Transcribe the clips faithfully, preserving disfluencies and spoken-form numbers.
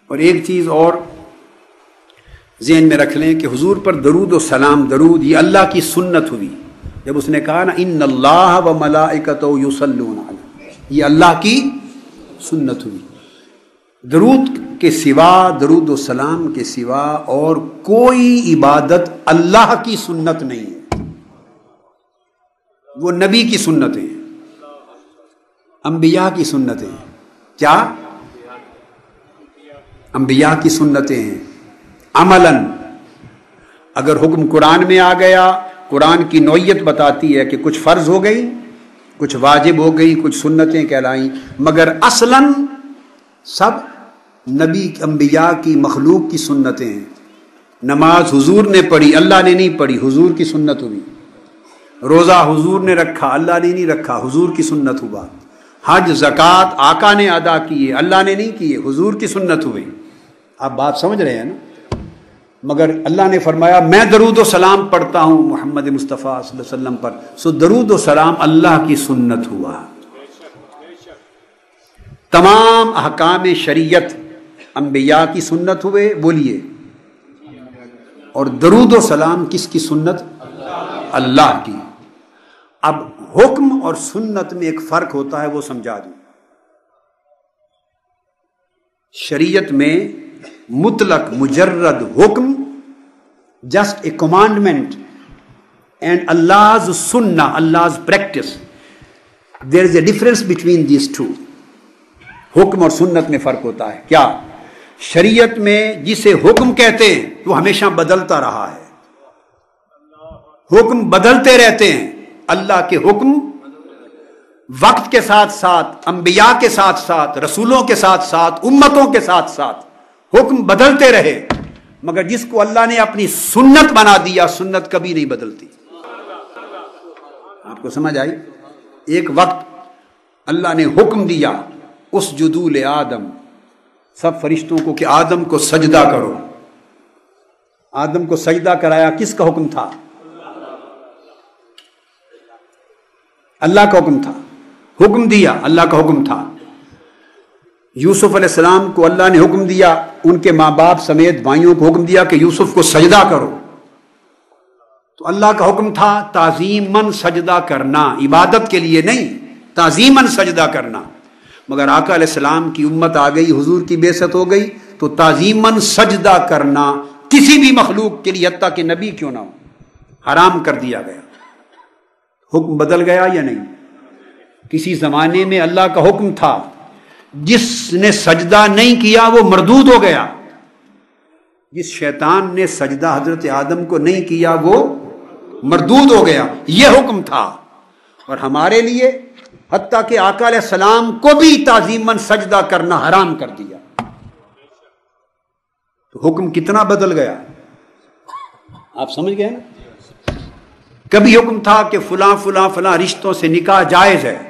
اور ایک چیز اور ذہن میں رکھ لیں کہ حضور پر درود و سلام، درود یہ اللہ کی سنت ہوئی. جب اس نے کہا نا ان اللہ و ملائکتہ یصلون علیہ، یہ اللہ کی سنت ہوئی. درود کے سوا، درود و سلام کے سوا اور کوئی عبادت اللہ کی سنت نہیں ہے، وہ نبی کی سنتیں ہیں، انبیاء کی سنتیں ہیں. کیا؟ انبیاء کی سنتیں ہیں. عملاً اگر حکم قرآن میں آ گیا، قرآن کی نوعیت بتاتی ہے کہ کچھ فرض ہو گئی، کچھ واجب ہو گئی، کچھ سنتیں کہلائیں، مگر اصلاً سب نبی انبیاء کی مخلوق کی سنتیں ہیں. نماز حضور نے پڑھی، اللہ نے نہیں پڑھی، حضور کی سنت ہوئی. روزہ حضور نے رکھا، اللہ نے نہیں رکھا، حضور کی سنت ہوا. حج زکوٰۃ آقا نے ادا کیے، اللہ نے نہیں کیے، حضور کی سنت ہوئی. آپ بات سمجھ رہے ہیں نا؟ مگر اللہ نے فرمایا میں درود و سلام پڑھتا ہوں محمد مصطفیٰ صلی اللہ علیہ وسلم پر، سو درود و سلام اللہ کی سنت ہوا. تمام احکام شریعت انبیاء کی سنت ہوئے، بولیے. اور درود و سلام کس کی سنت؟ اللہ کی. اب حکم اور سنت میں ایک فرق ہوتا ہے، وہ سمجھا دوں. شریعت میں مطلق مجرد حکم، just a commandment, and Allah's سنہ، Allah's practice. There is a difference between these two. حکم اور سنت میں فرق ہوتا ہے. کیا؟ شریعت میں جسے حکم کہتے ہیں وہ ہمیشہ بدلتا رہا ہے، حکم بدلتے رہتے ہیں. اللہ کے حکم وقت کے ساتھ ساتھ، انبیاء کے ساتھ ساتھ، رسولوں کے ساتھ ساتھ، امتوں کے ساتھ ساتھ حکم بدلتے رہے. مگر جس کو اللہ نے اپنی سنت بنا دیا، سنت کبھی نہیں بدلتی. آپ کو سمجھ آئی؟ ایک وقت اللہ نے حکم دیا اسجدوا لآدم، سب فرشتوں کو کہ آدم کو سجدہ کرو. آدم کو سجدہ کرایا، کس کا حکم تھا؟ اللہ کا حکم تھا. حکم دیا، اللہ کا حکم تھا. یوسف علیہ السلام کو اللہ نے حکم دیا، ان کے ماں باپ سمیت بھائیوں کو حکم دیا کہ یوسف کو سجدہ کرو. تو اللہ کا حکم تھا تعظیماً سجدہ کرنا، عبادت کے لیے نہیں، تعظیماً سجدہ کرنا. مگر آقا علیہ السلام کی امت آ گئی، حضور کی بعثت ہو گئی، تو تعظیماً سجدہ کرنا کسی بھی مخلوق کے لیے، حتیٰ کہ نبی کیوں نہ ہو، حرام کر دیا گیا. حکم بدل گیا یا نہیں؟ کسی زمانے میں اللہ کا حکم تھا، جس نے سجدہ نہیں کیا وہ مردود ہو گیا. جس شیطان نے سجدہ حضرت آدم کو نہیں کیا وہ مردود ہو گیا. یہ حکم تھا. اور ہمارے لیے حتیٰ کہ آقا علیہ السلام کو بھی تعظیماً سجدہ کرنا حرام کر دیا. تو حکم کتنا بدل گیا، آپ سمجھ گئے نا؟ کبھی حکم تھا کہ فلاں فلاں فلاں رشتوں سے نکاح جائز ہے.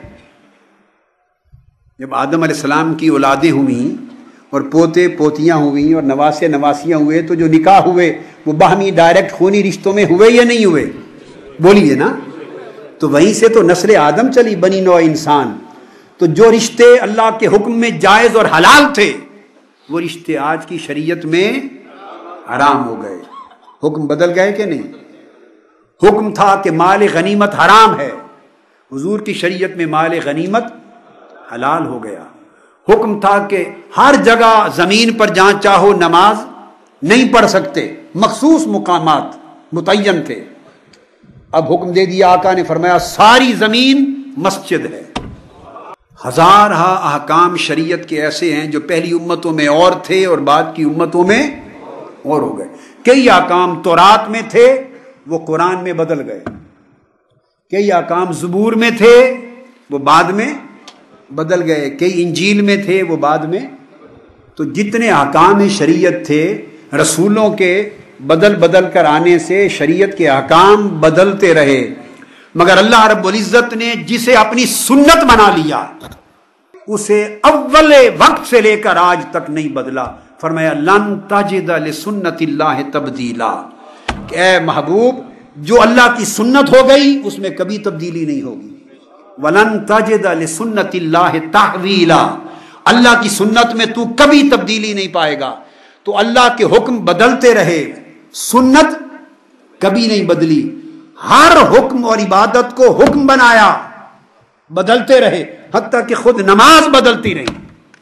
جب آدم علیہ السلام کی اولادیں ہوئیں اور پوتے پوتیاں ہوئیں اور نواسے نواسیاں ہوئے، تو جو نکاح ہوئے وہ باہمی ڈائریکٹ خونی رشتوں میں ہوئے یا نہیں ہوئے؟ بولیے نا. تو وہیں سے تو نسل آدم چلی، بنی نوع انسان. تو جو رشتے اللہ کے حکم میں جائز اور حلال تھے، وہ رشتے آج کی شریعت میں حرام ہو گئے. حکم بدل گئے کہ نہیں؟ حکم تھا کہ مال غنیمت حرام ہے، حضور کی شریعت میں مال غنیمت حلال ہو گیا. حکم تھا کہ ہر جگہ زمین پر جہاں چاہو نماز نہیں پڑھ سکتے، مخصوص مقامات متعین تھے. اب حکم دے دیا، آقا نے فرمایا ساری زمین مسجد ہے. ہزارہ احکام شریعت کے ایسے ہیں جو پہلی امتوں میں اور تھے اور بعد کی امتوں میں اور ہو گئے. کئی احکام تورات میں تھے، وہ قرآن میں بدل گئے. کئی احکام زبور میں تھے، وہ بعد میں بدل گئے. کئی انجیل میں تھے، وہ بعد میں. تو جتنے احکام شریعت تھے، رسولوں کے بدل بدل کر آنے سے شریعت کے احکام بدلتے رہے. مگر اللہ رب العزت نے جسے اپنی سنت بنا لیا، اسے اول وقت سے لے کر آج تک نہیں بدلا. فرمایا لن تجد لسنت اللہ تبدیلا، کہ اے محبوب جو اللہ کی سنت ہو گئی اس میں کبھی تبدیلی نہیں ہوگی. ولن تجد لسنت اللہ تحویلا، اللہ کی سنت میں تو کبھی تبدیلی نہیں پائے گا. تو اللہ کے حکم بدلتے رہے، سنت کبھی نہیں بدلی. ہر حکم اور عبادت کو حکم بنایا، بدلتے رہے، حتیٰ کہ خود نماز بدلتی رہی.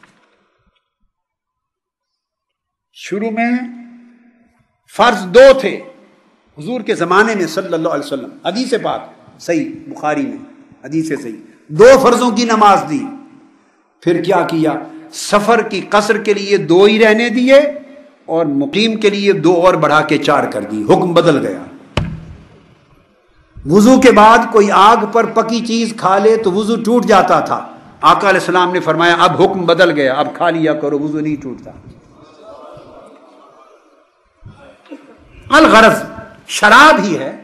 شروع میں فرض دو تھے حضور کے زمانے میں صلی اللہ علیہ وسلم، حدیث پاک صحیح بخاری میں حدیث صحیح، دو فرضوں کی نماز دی. پھر کیا کیا؟ سفر کی قصر کے لیے دو ہی رہنے دیے اور مقیم کے لیے دو اور بڑھا کے چار کر دی. حکم بدل گیا. وضو کے بعد کوئی آگ پر پکی چیز کھا لے تو وضو ٹوٹ جاتا تھا. آقا علیہ السلام نے فرمایا اب حکم بدل گیا، اب کھا لیا کرو، وضو نہیں ٹوٹتا. الغرض شراب ہی ہے.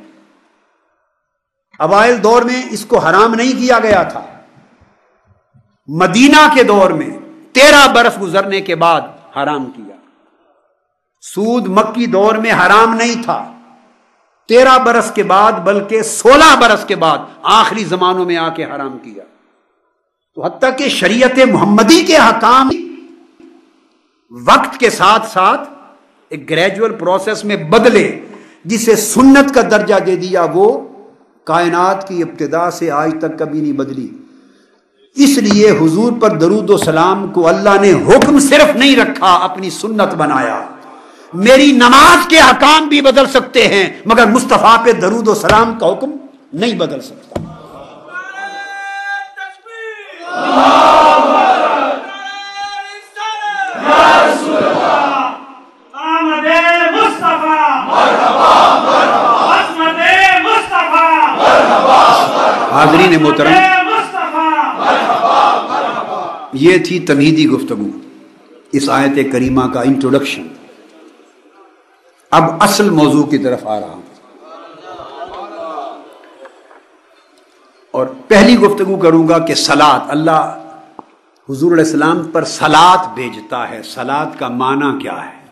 اوائل دور میں اس کو حرام نہیں کیا گیا تھا. مدینہ کے دور میں تیرہ برس گزرنے کے بعد حرام کیا. سود مکی دور میں حرام نہیں تھا، تیرہ برس کے بعد بلکہ سولہ برس کے بعد آخری زمانوں میں آ کے حرام کیا. تو حتیٰ کہ شریعت محمدی کے حکام وقت کے ساتھ ساتھ ایک گریجول پروسیس میں بدلے. جسے سنت کا درجہ دے دیا وہ کائنات کی ابتدا سے آج تک کبھی نہیں بدلی. اس لیے حضور پر درود و سلام کو اللہ نے حکم صرف نہیں رکھا، اپنی سنت بنایا. میری نماز کے احکام بھی بدل سکتے ہیں مگر مصطفیٰ پہ درود و سلام کا حکم نہیں بدل سکتا. حاضرین محترم، یہ تھی تمہیدی گفتگو، اس آیت کریمہ کا انٹروڈکشن. اب اصل موضوع کی طرف آ رہا ہوں اور پہلی گفتگو کروں گا کہ صلاۃ، اللہ حضور علیہ السلام پر صلاۃ بھیجتا ہے. صلاۃ کا معنی کیا ہے؟